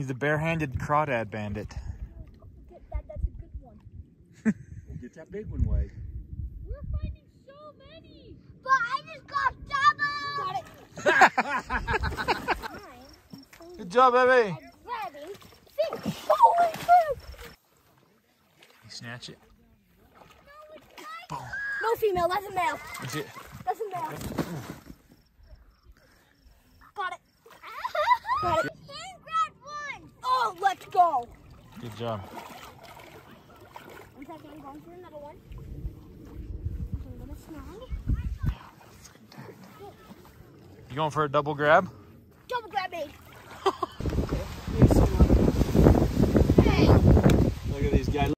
He's a barehanded crawdad bandit. That's a good one. We'll get that big one, Wade. We're finding so many. But I just got double. Good job, baby. Grabbing fish. Holy crap. You snatch it. No, no female, that's a male. That's it. That's a male. Got it. Got it. Hand grabbed one. Oh, let's go. Good job. 1 second, I'm going for another one. I'm gonna snag. You going for a double grab?